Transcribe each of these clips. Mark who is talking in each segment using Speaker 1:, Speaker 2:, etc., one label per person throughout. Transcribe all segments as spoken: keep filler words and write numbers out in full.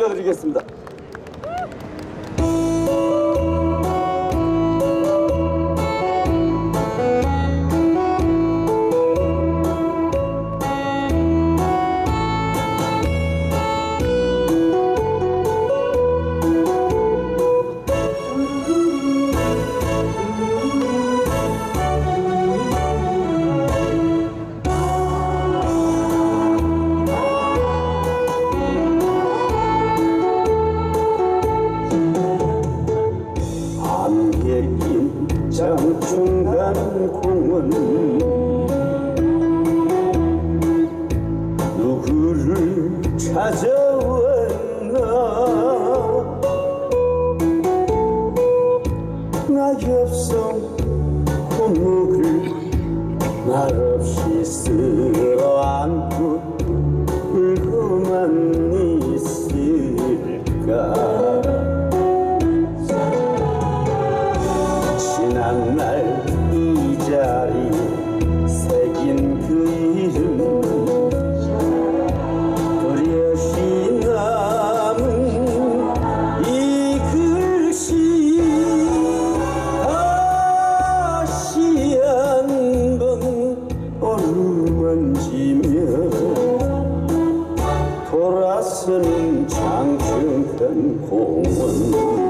Speaker 1: 들려드리겠습니다. 장중간 공원 누구를 찾아왔나 낙엽성 콧목을 말없이 쓸어안고 울고만 있을까 지난날 이 자리에 새긴 그 이름 또렷이 남은 이 글씨 다시 한번 어루만지며 돌아서는 장중간 공원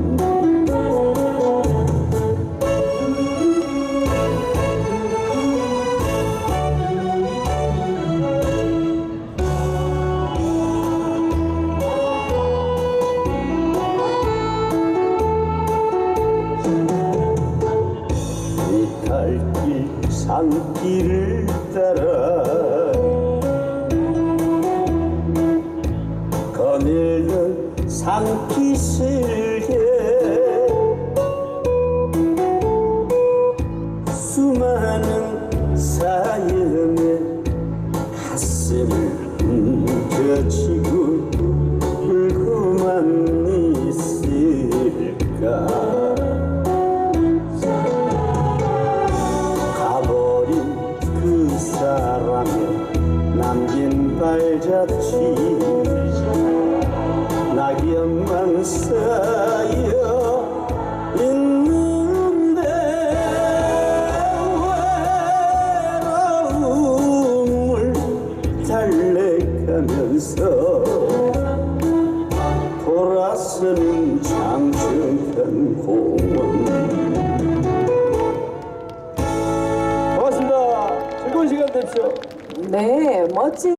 Speaker 1: 갈길 산길을 따라 거닐던 산기슭에 수많은 사연의 가슴을 움켜쥐고 울고만 있을까 사람의 남긴 발자취 낙엽만 쌓여 있는데 외로움을 달래가면서 돌아서는 장중간 공원 고맙습니다. 즐거운 시간 되십시오.
Speaker 2: 네, 멋진